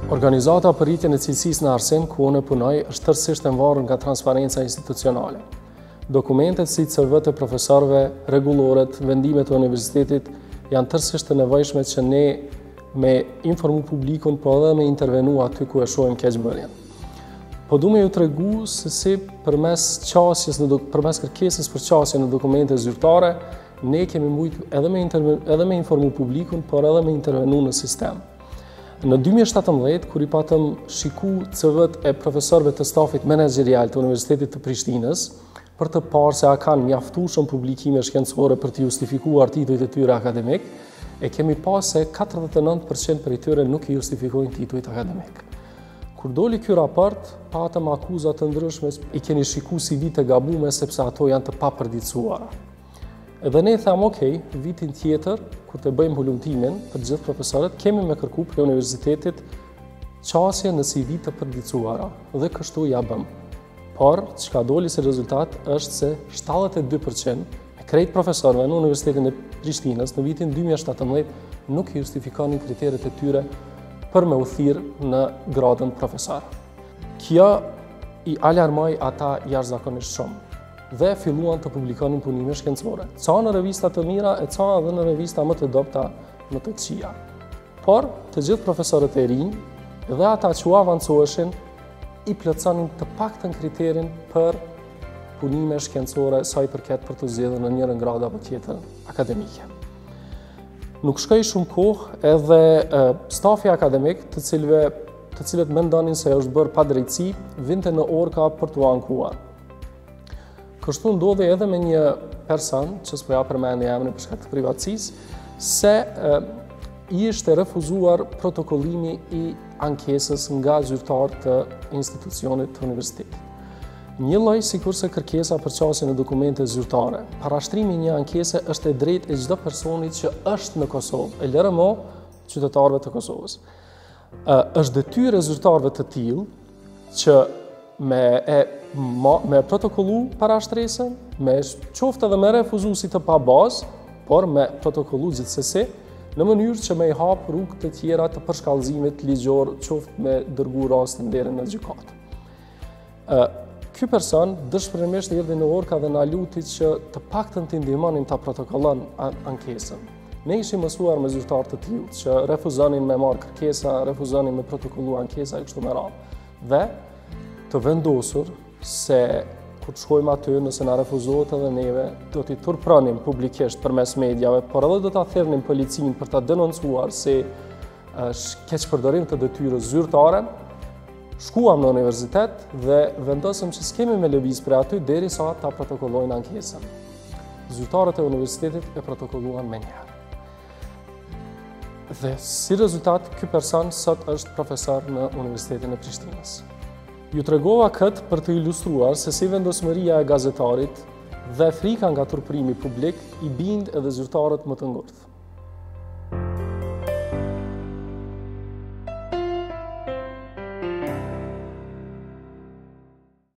Organizata për rritjen e cilësisë në arsim ku unë punoj është tërësisht e varur nga transparenca institucionale. Dokumentet si CV-t e profesorëve, rregulloret, vendimet e universitetit janë tërësisht të nevojshme që ne me informu publikun, po edhe me intervenu aty ku e shohim keqbërjen. Po du me ju tregu se si përmes kërkesës për qasje në dokumente zyrtare, ne kemi mujtë edhe me informu publikun, por edhe me intervenu në sistem. Në 2017, kur I patëm shiku CV-t e profesorëve të stafit menaxherial të Universitetit të Prishtinës, për të parë se a kanë mjaftueshëm publikime shkencore për të justifikuar titujt e tyre akademik, e kemi pa se 49% për I tyre nuk I justifikojnë titujt akademik. Kur doli ky raport, patëm akuzat të ndryshme, I keni shiku CV të gabume sepse ato janë të papërditësuara. Edhe ne thamë, okej, vitin tjetër, kur të bëjmë hulumtimin për gjithë profesorët, kemi me kërku për universitetit qasje në CV të përditësuara dhe kështu ja bëm. Por, çka doli si rezultat është se 72% e krejt profesorëve në Universitetin e Prishtinës në vitin 2017 nuk I justifikonin kriteret e tyre për me u thirrë në gradën profesor. Kjo I alarmoi ata jashtëzakonisht shumë dhe filluan të publikonin punime shkencore, ca në revista të mira e ca edhe në revista më të dobta, më të këqija. Por, të gjithë profesorët e rinj dhe ata që u avancoheshin I plotësonin të paktën kriterin për punime shkencore sa I përket për të zgjedhur në njërin gradë apo tjetër akademike. Nuk shkoi shumë kohë edhe stafi akademik të cilët mendonin se është bërë padrejtësi, vinte në orka për t'u ankuar. Kështu ndodhi edhe me një person, që s'po ja përmend emrin për shkak të privatësisë, se I ishte refuzuar protokollimi I ankesës nga zyrtar të institucionit të universitetit. Një lloj sikurse kërkesa për qasje në dokumente zyrtare. Parashtrimi I një ankese është e drejtë e çdo personi që është në Kosovë, e lërë mo qytetarëve të Kosovës. Është detyrë e zyrtarëve të tillë që me protokollu parashtresën, me qoftë edhe me refuzu si të pa bazë, por me protokollu gjithsesi, në mënyrë që me I hap rrugë të tjera të përshkallëzimit ligjor, qoftë me dërgu rastin deri në gjykatë. Ky person dëshpërimisht erdhi në orka dhe na luti që të paktën të ndihmonin ta protokollon ankesën. Ne ishim mësuar me zyrtarë të tillë që refuzonin me marrë kërkesa, refuzonin me protokollu ankesa e kështu me radhë. Dhe të vendosur se kur të shkojmë aty, nëse na refuzohet edhe neve, do t'i turpronim publikisht përmes mediave, por edhe do ta thirrnim policinë për ta denoncuar si keqpërdorim të detyrës zyrtare. Shkuam në universitet dhe vendosëm që s'kemi me lëviz për aty derisa ta protokollojnë ankesën. Zyrtarët e universitetit e protokolluan menjëherë. Dhe si rezultat, ky person sot është profesor në Universitetin e Prishtinës. Ju tregova këtë për të ilustruar se si vendosmëria e gazetarit dhe frika nga turprimi publik I bind edhe zyrtarët më të ngurtë.